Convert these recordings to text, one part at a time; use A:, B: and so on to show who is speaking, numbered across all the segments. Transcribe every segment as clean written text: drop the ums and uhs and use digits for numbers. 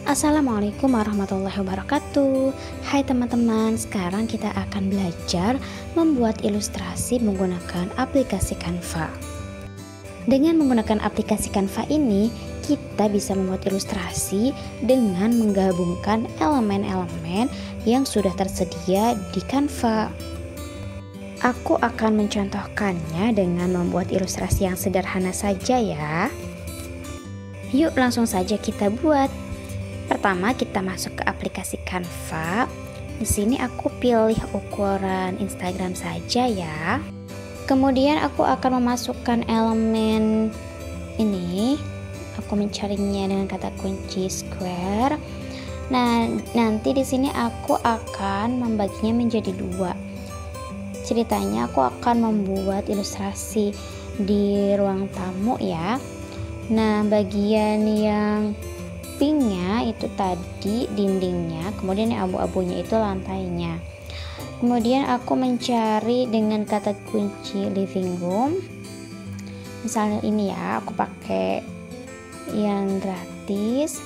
A: Assalamualaikum warahmatullahi wabarakatuh. Hai teman-teman, sekarang kita akan belajar membuat ilustrasi menggunakan aplikasi Canva. Dengan menggunakan aplikasi Canva ini, kita bisa membuat ilustrasi dengan menggabungkan elemen-elemen yang sudah tersedia di Canva. Aku akan mencontohkannya dengan membuat ilustrasi yang sederhana saja ya. Yuk langsung saja kita buat. Pertama kita masuk ke aplikasi Canva. Di sini aku pilih ukuran Instagram saja ya. Kemudian aku akan memasukkan elemen ini. Aku mencarinya dengan kata kunci square. Nah, nanti di sini aku akan membaginya menjadi dua. Ceritanya aku akan membuat ilustrasi di ruang tamu ya. Nah, bagian yang pinknya itu tadi dindingnya, kemudian yang abu-abunya itu lantainya. Kemudian aku mencari dengan kata kunci living room. Misalnya ini ya, aku pakai yang gratis.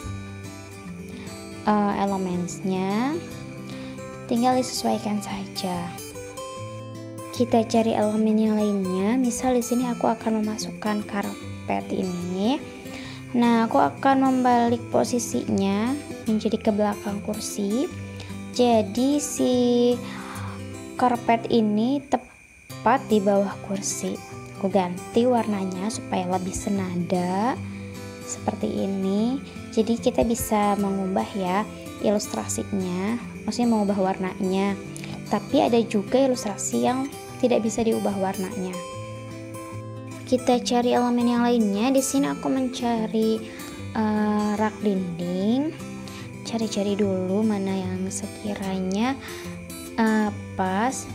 A: Elemennya tinggal disesuaikan saja. Kita cari elemen yang lainnya. Misal di sini aku akan memasukkan karpet ini. Nah, aku akan membalik posisinya menjadi ke belakang kursi. Jadi si karpet ini tepat di bawah kursi. Aku ganti warnanya supaya lebih senada seperti ini. Jadi kita bisa mengubah ya ilustrasinya, maksudnya mengubah warnanya. Tapi ada juga ilustrasi yang tidak bisa diubah warnanya. Kita cari elemen yang lainnya. Di sini aku mencari rak dinding. Cari-cari dulu mana yang sekiranya pas.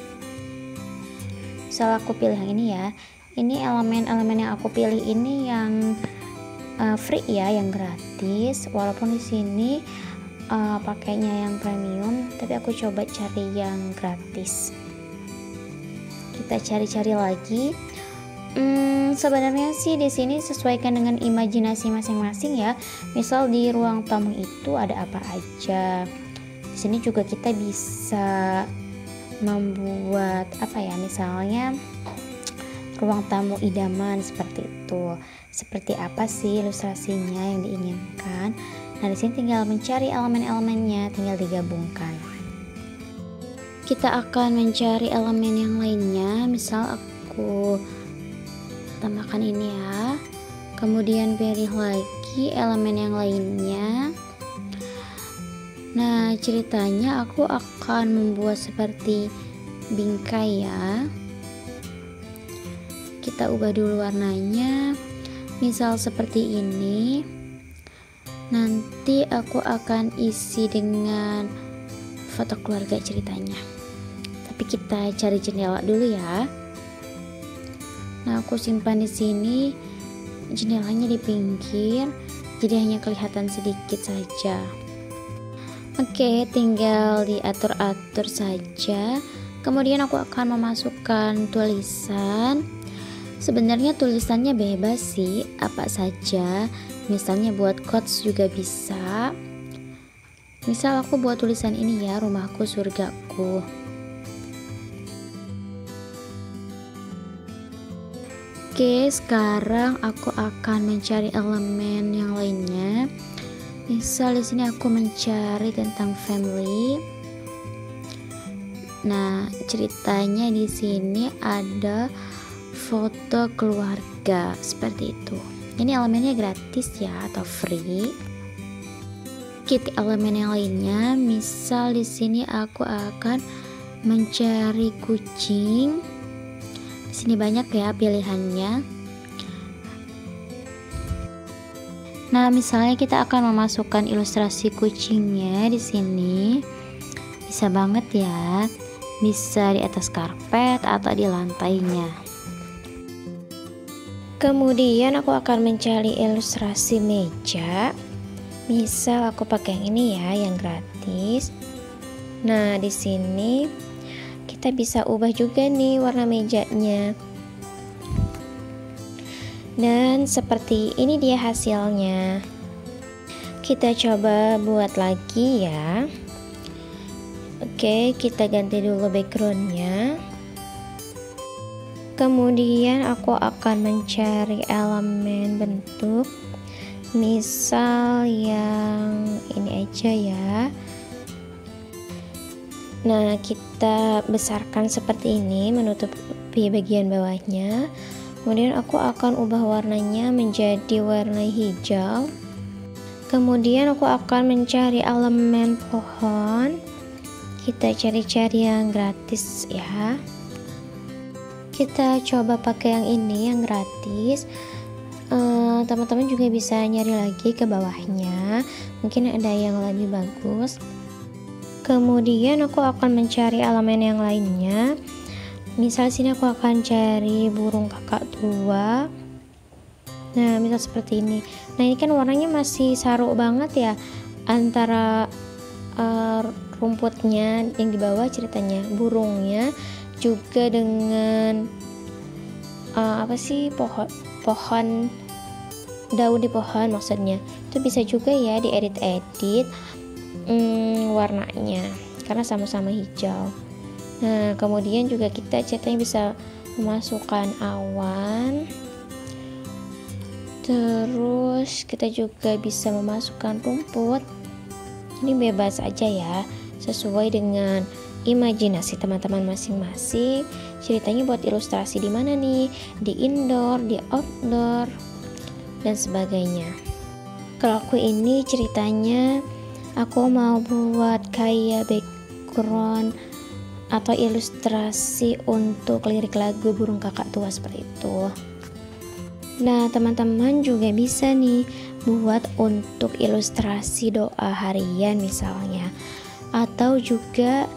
A: Misal aku pilih yang ini ya. Ini elemen-elemen yang aku pilih ini yang free ya, yang gratis. Walaupun di sini pakainya yang premium, tapi aku coba cari yang gratis. Kita cari-cari lagi. Sebenarnya sih di sini sesuaikan dengan imajinasi masing-masing ya. Misal di ruang tamu itu ada apa aja. Di sini juga kita bisa membuat apa ya, misalnya ruang tamu idaman seperti itu. Seperti apa sih ilustrasinya yang diinginkan? Nah, di sini tinggal mencari elemen-elemennya, tinggal digabungkan. Kita akan mencari elemen yang lainnya. Misal aku tambahkan ini ya, kemudian pilih lagi elemen yang lainnya. Nah, ceritanya aku akan membuat seperti bingkai ya. Kita ubah dulu warnanya, misal seperti ini. Nanti aku akan isi dengan foto keluarga ceritanya, tapi kita cari jendela dulu ya. Nah, aku simpan di sini, jendelanya di pinggir, jadi hanya kelihatan sedikit saja. Oke, tinggal diatur-atur saja. Kemudian aku akan memasukkan tulisan. Sebenarnya tulisannya bebas sih, apa saja. Misalnya buat quotes juga bisa. Misal aku buat tulisan ini ya, rumahku surgaku. Oke, sekarang aku akan mencari elemen yang lainnya. Misal di sini aku mencari tentang family. Nah, ceritanya di sini ada foto keluarga seperti itu. Ini elemennya gratis ya atau free. Kita elemen yang lainnya. Misal di sini aku akan mencari kucing. Di sini banyak ya pilihannya. Nah, misalnya kita akan memasukkan ilustrasi kucingnya di sini. Bisa banget ya. Bisa di atas karpet atau di lantainya. Kemudian aku akan mencari ilustrasi meja. Misal aku pakai yang ini ya, yang gratis. Nah, di sini kita bisa ubah juga nih warna mejanya. Dan seperti ini dia hasilnya. kita coba buat lagi ya. Oke, kita ganti dulu backgroundnya. Kemudian aku akan mencari elemen bentuk, misal yang ini aja ya. Nah, kita besarkan seperti ini, menutupi bagian bawahnya. Kemudian aku akan ubah warnanya menjadi warna hijau. Kemudian aku akan mencari elemen pohon. Kita cari-cari yang gratis ya. Kita coba pakai yang ini, yang gratis. Teman-teman juga bisa nyari lagi ke bawahnya, mungkin ada yang lebih bagus. Kemudian aku akan mencari elemen yang lainnya. Misal sini aku akan cari burung kakak tua. Nah, misal seperti ini. Nah, ini kan warnanya masih saru banget ya, antara rumputnya yang di bawah, ceritanya burungnya juga dengan pohon, daun di pohon maksudnya. Itu bisa juga ya diedit-edit warnanya karena sama-sama hijau. Nah, kemudian juga kita ceritanya bisa memasukkan awan, terus kita juga bisa memasukkan rumput. Ini bebas aja ya, sesuai dengan imajinasi teman-teman masing-masing. Ceritanya buat ilustrasi di mana nih, di indoor, di outdoor, dan sebagainya. Kalau aku ini ceritanya aku mau buat kayak background atau ilustrasi untuk lirik lagu burung kakak tua seperti itu. Nah, teman-teman juga bisa nih buat untuk ilustrasi doa harian misalnya, atau juga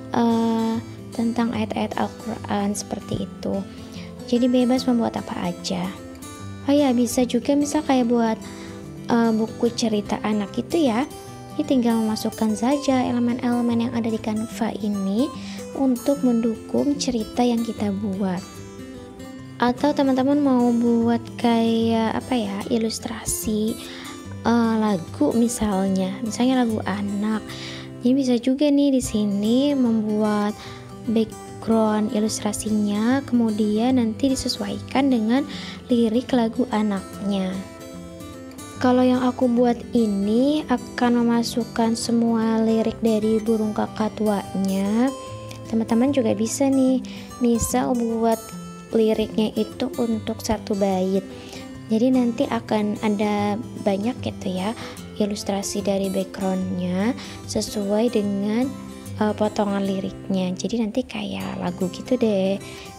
A: tentang ayat-ayat Al-Quran seperti itu. Jadi bebas membuat apa aja. Oh ya, bisa juga misal kayak buat buku cerita anak itu ya. Ini tinggal memasukkan saja elemen-elemen yang ada di Canva ini untuk mendukung cerita yang kita buat. Atau teman-teman mau buat kayak ilustrasi lagu misalnya lagu anak. Jadi bisa juga nih di sini membuat background ilustrasinya, kemudian nanti disesuaikan dengan lirik lagu anaknya. Kalau yang aku buat ini akan memasukkan semua lirik dari burung kakak tuanya. Teman-teman juga bisa nih, misal buat liriknya itu untuk satu bait. Jadi nanti akan ada banyak gitu ya ilustrasi dari backgroundnya sesuai dengan potongan liriknya. Jadi nanti kayak lagu gitu deh.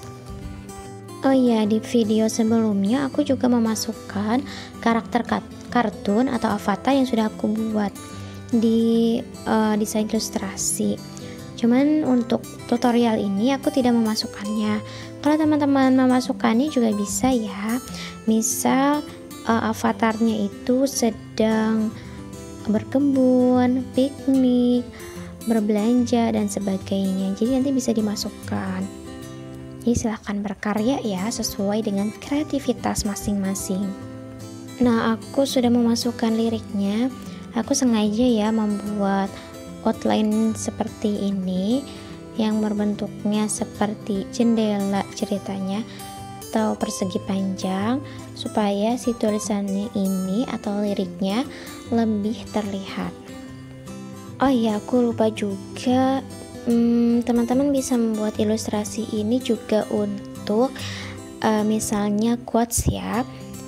A: Oh iya, di video sebelumnya aku juga memasukkan karakter kartun atau avatar yang sudah aku buat di desain ilustrasi. Cuman untuk tutorial ini aku tidak memasukkannya. Kalau teman-teman memasukkannya juga bisa ya. Misal avatarnya itu sedang berkebun, piknik, berbelanja, dan sebagainya. Jadi nanti bisa dimasukkan. Jadi silahkan berkarya ya, sesuai dengan kreativitas masing-masing. Nah, aku sudah memasukkan liriknya. Aku sengaja ya membuat outline seperti ini, yang berbentuknya seperti jendela ceritanya, atau persegi panjang, supaya si tulisannya ini atau liriknya lebih terlihat. Oh iya, aku lupa juga, teman-teman bisa membuat ilustrasi ini juga untuk misalnya quotes ya.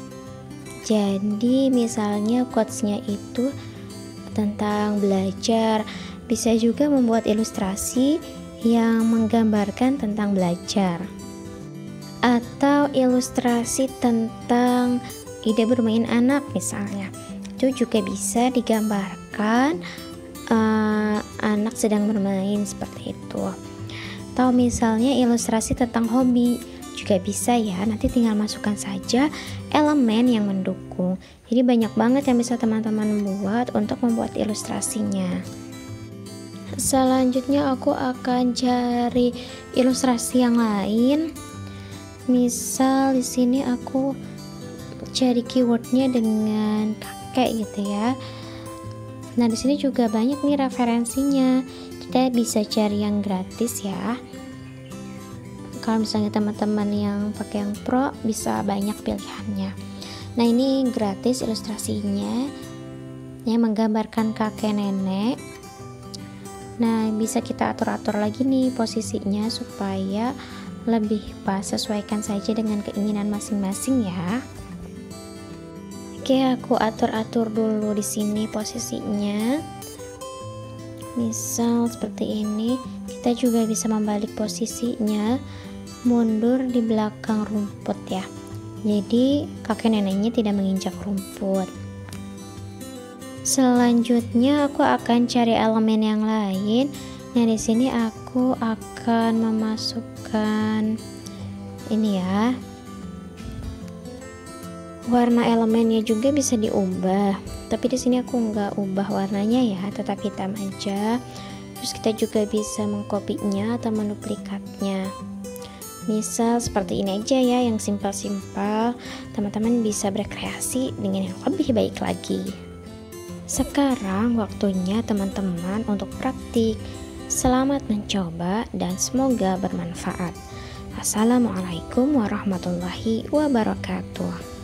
A: Jadi misalnya quotesnya itu tentang belajar, bisa juga membuat ilustrasi yang menggambarkan tentang belajar, atau ilustrasi tentang ide bermain anak misalnya. Itu juga bisa digambarkan anak sedang bermain seperti itu. Atau misalnya ilustrasi tentang hobi juga bisa ya. Nanti tinggal masukkan saja elemen yang mendukung. Jadi banyak banget yang bisa teman-teman buat untuk membuat ilustrasinya. Selanjutnya aku akan cari ilustrasi yang lain. Misal di sini aku cari keywordnya dengan kakek gitu ya. Nah, di sini juga banyak nih referensinya. Kita bisa cari yang gratis ya. Kalau misalnya teman-teman yang pakai yang pro, bisa banyak pilihannya. Nah, ini gratis ilustrasinya yang menggambarkan kakek nenek. Nah, bisa kita atur-atur lagi nih posisinya supaya lebih pas, sesuaikan saja dengan keinginan masing-masing ya. Oke, aku atur-atur dulu di sini posisinya. Misal seperti ini, kita juga bisa membalik posisinya mundur di belakang rumput ya. Jadi kakek neneknya tidak menginjak rumput. Selanjutnya aku akan cari elemen yang lain. Nah, di sini aku akan memasukkan ini ya. Warna elemennya juga bisa diubah, tapi di sini aku nggak ubah warnanya ya, tetap hitam aja. Terus kita juga bisa mengkopinya atau menduplikatnya. Misal seperti ini aja ya, yang simpel-simpel. Teman-teman bisa berkreasi dengan yang lebih baik lagi. Sekarang waktunya teman-teman untuk praktik. Selamat mencoba dan semoga bermanfaat. Assalamualaikum warahmatullahi wabarakatuh.